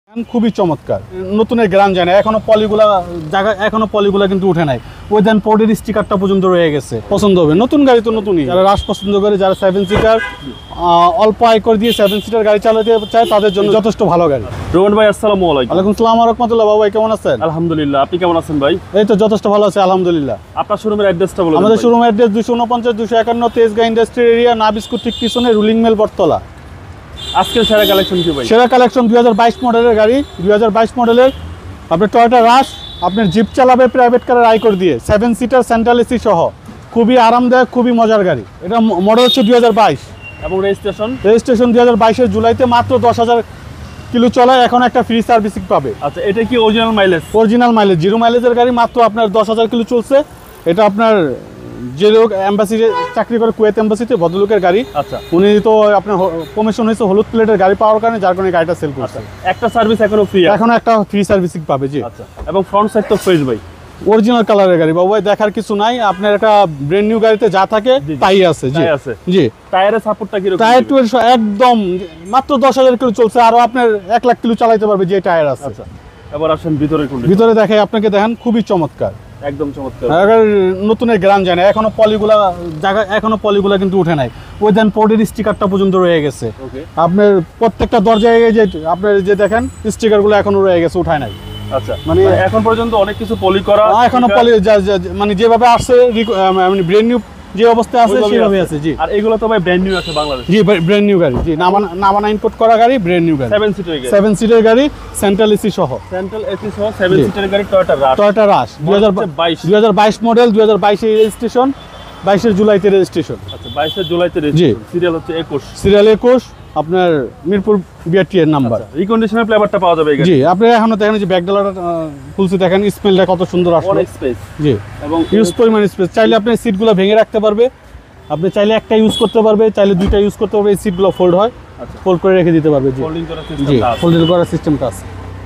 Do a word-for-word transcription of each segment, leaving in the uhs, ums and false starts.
খুবই চমৎকার নতুনের গ্রাম জানা এখনো পলিগুলা জায়গা এখনো পলিগুলা কিন্তু উঠে নাই ওই দেন পোর্টের স্টিকারটা পর্যন্ত রয়ে গেছে পছন্দ হবে নতুন গাড়ি তো নতুনই যারা রাশ পছন্দ করে যারা সেভেন সিটার অল্প আয় করে দিয়ে সেভেন সিটার গাড়ি চালাতে চায় তাদের জন্য যথেষ্ট ভালো গাড়ি। রোহন ভাই আসসালামু আলাইকুম। ওয়ালাইকুম আসসালাম ওয়া রাহমাতুল্লাহ। বাবা ভাই কেমন আছেন? আলহামদুলিল্লাহ, আপনি কেমন আছেন ভাই? এই তো যথেষ্ট ভালো আছে আলহামদুলিল্লাহ। আপনার শোরুমের অ্যাড্রেসটা বলুন। আমাদের শোরুমের অ্যাড্রেস দুইশো উনপঞ্চাশ দুইশো একান্ন তেজগাঁ ইন্ডাস্ট্রি এরিয়া নাবিস্কুট ঠিক পিছনে রুলিং মেল বটতলা। আজকের সেরা কালেকশন কি ভাই? সেরা কালেকশন দুই হাজার বাইশ মডেলের গাড়ি দুই হাজার বাইশ মডেলের আপনার টয়োটা রাশ আপনার জিপ চালাবে প্রাইভেট কারের আইকর দিয়ে সেভেন সিটার সেন্ট্রাল এসি সহ খুবই আরামদায়ক খুবই মজার গাড়ি। এটা মডেল হচ্ছে দুই হাজার বাইশ এবং রেজিস্ট্রেশন রেজিস্ট্রেশন দুই হাজার বাইশের জুলাইতে মাত্র দশ হাজার কিলো চলায় এখন একটা ফ্রি সার্ভিসিং পাবে। আচ্ছা, এটা কি original mileage? Original mileage zero মাইলেজের গাড়ি মাত্র আপনার দশ হাজার কিলো চলছে। এটা আপনার যে লোক এম্বাসিতে চাকরি করে কুয়েত এম্বাসিতে ভদ্রলোকের গাড়ি। আচ্ছা, উনি তো আপনার কমিশন হয়েছে হলুদ প্লেটের গাড়ি পাওয়ার কারণে যার কারণে গাড়িটা সেল করছে। একটা সার্ভিস এখনো ফ্রি এখন একটা ফ্রি সার্ভিসিং পাবে জি। আচ্ছা, এবং ফ্রন্ট সাইড তো ফ্রেশ ভাই, অরিজিনাল কালারের গাড়ি বাবু ভাই দেখার কিছু নাই। আপনার একটা ব্র্যান্ড নিউ গাড়িতে যা থাকে তাই আছে জি আছে জি। টায়ারের সাপোর্টটা কি রকম? টায়ার টুয়ের একদম মাত্র দশ হাজার কিলো চলছে আরো আপনার এক লাখ কিলো চালাতে পারবে যে টায়ার আছে। আচ্ছা, এবার আসেন ভিতরে কোন ভিতরে দেখে আপনাকে দেখেন খুবই চমৎকার একদম চমৎকার। নতুনের গ্রাম জানা এখনো পলিগুলা জায়গা এখনো পলিগুলা কিন্তু উঠে নাই ওই দেন পোর্টের স্টিকারটা পর্যন্ত রয়ে গেছে। আপনার প্রত্যেকটা দরজায় যে আপনার যে দেখেন স্টিকার গুলো এখনো রয়ে গেছে উঠায় নাই। আচ্ছা, মানে এখন পর্যন্ত অনেক কিছু পলি করা এখনো পলি মানে যেভাবে আসছে মানে ব্র্যান্ড নিউ যে অবস্থায় আছে সেভাবে আছে জি। আর এগুলো তো ভাই ব্র্যান্ড নিউ আছে বাংলাদেশে জি, ব্র্যান্ড নিউ গাড়ি জি, নামানা ইনপুট করা গাড়ি ব্র্যান্ড নিউ গাড়ি সেভেন সিটার গাড়ি সেভেন সিটার গাড়ি সেন্ট্রাল এসি সহ সেন্ট্রাল এসি সহ সেভেন সিটার গাড়ি টয়োটা রাশ টয়োটা রাশ দুই হাজার বাইশ মডেল দুই হাজার বাইশ এর রেজিস্ট্রেশন বাইশের জুলাইতে রেজিস্ট্রেশন। আচ্ছা, বাইশের জুলাইতে রেজিস্ট্রেশন, সিরিয়াল হচ্ছে একুশ সিরিয়াল একুশ আপনার মিরপুর বিআরটি এর নাম্বার। রিকন্ডিশনাল প্লেবারটা পাওয়া যাবে জি। আপনি এখনো দেখেন যে ব্যাকডালাটা খুলছে দেখেন স্মেলটা কত সুন্দর আসছে অনেক স্পেস জি এবং ইউজ পরিমাণ স্পেস। চাইলে আপনি সিটগুলো ভেঙে রাখতে পারবে, আপনি চাইলে একটা ইউজ করতে পারবে, চাইলে দুইটা ইউজ করতে পারবে। এই সিটগুলো ফোল্ড হয়, আচ্ছা, ফোল্ড করে রেখে দিতে পারবে জি। ফোল্ডিং করার জি সিস্টেমটা আছে, ফোল্ডিং করার সিস্টেমটা আছে।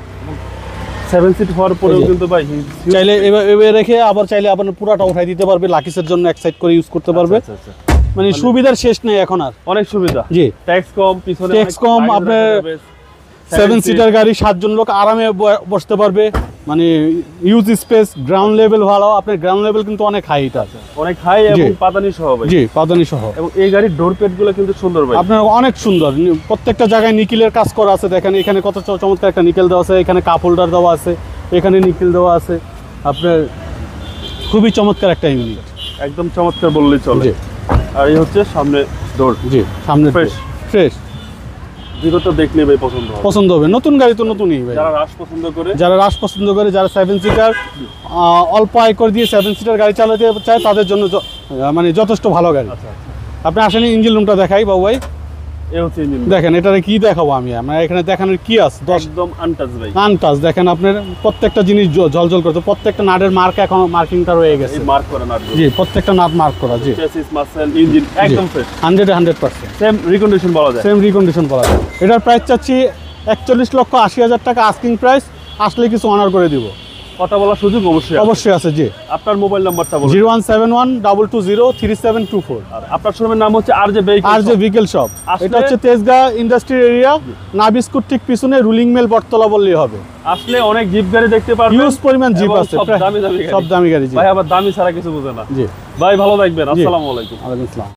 সেভেন সিট হওয়ার পরেও কিন্তু ভাই চাইলে এভাবে রেখে আবার চাইলে আপনার পুরাটা উঠাই দিতে পারবে, লাকিসের জন্য এক সাইড করে ইউজ করতে পারবে। আচ্ছা আচ্ছা, মানে সুবিধার শেষ নেই এখন আর, অনেক সুবিধা জি। ট্যাক্স কম, পিছনে ট্যাক্স কম, আপনার সেভেন সিটার গাড়ি সাতজন লোক আরামে বসতে পারবে, মানে ইউজ স্পেস গ্রাউন্ড লেভেল ভালো। আপনার গ্রাউন্ড লেভেল কিন্তু অনেক হাই, এটা অনেক হাই এবং পাদানি সহ ভাই জি পাদানি সহ। এবং এই গাড়ির ডোর প্যাড গুলো কিন্তু সুন্দর ভাই, আপনার অনেক সুন্দর প্রত্যেকটা জায়গায় নিকেলের কাজ করা আছে। দেখেন এখানে কত চমৎকার একটা নিকেল দেওয়া আছে, এখানে কাপ হোল্ডার দেওয়া আছে, এখানে নিকেল দেওয়া আছে। আপনার খুবই চমৎকার একটা ইউনিট, একদম চমৎকার বললেই চলে। আর এই হচ্ছে সামনে ডোর জি, সামনে ফ্রেশ ফ্রেশ ভিতরটা দেখলে ভাই পছন্দ হবে, পছন্দ হবে। নতুন গাড়ি তো নতুনই ভাই। যারা রাশ পছন্দ করে যারা রাশ পছন্দ করে যারা সেভেন সিটার অল্প আয় করে দিয়ে সেভেন সিটার গাড়ি চালাতে চায় তাদের জন্য মানে যথেষ্ট ভালো গাড়ি। আচ্ছা, আপনি আসেন ইঞ্জিন রুমটা দেখাই বাবু ভাই। এই হচ্ছে ইঞ্জিন, দেখেন এটারে কি দেখাবো আমি, আমরা এখানে দেখানোর কি আছে একদম আনটাচ ভাই, আনটাচ। দেখেন আপনার প্রত্যেকটা জিনিস ঝলঝল করতে, প্রত্যেকটা নাটের মার্ক এখন মার্কিংটা রয়ে গেছে, মার্ক করা নাট জি প্রত্যেকটা নাট মার্ক করা জি। চেসিস মাসেল ইঞ্জিন একদম fresh hundred hundred percent same recondition বলা যায়, সেম রিকন্ডিশন বলা যায়। এটার প্রাইস চাচ্ছি একচল্লিশ লক্ষ আশি হাজার টাকা আস্কিং প্রাইস, আসলে কিছু অনার করে দিব। কথা বলার সুযোগ অবশ্যই অবশ্যই আছে জি। আপনার মোবাইল নাম্বারটা বলুন। Zero one seven one double two zero three seven two four. আর আপনার শোরুমের নাম হচ্ছে R J vehicle R J vehicle shop. এটা হচ্ছে তেজগাঁ ইন্ডাস্ট্রি এরিয়া নাবিস্কুট ঠিক পিছনে রুলিং মেল বটতলা বললেই হবে। আসলে অনেক জিপ গাড়ি দেখতে পারবেন, ইউজ পরিমাণ জিপ আছে, সব দামি দামি গাড়ি, সব দামি গাড়ি জি ভাই আবার দামি ছাড়া কিছু বোঝে না জি। ভাই ভালো থাকবেন, আসসালামু আলাইকুম। ওয়ালাইকুম আসসালাম।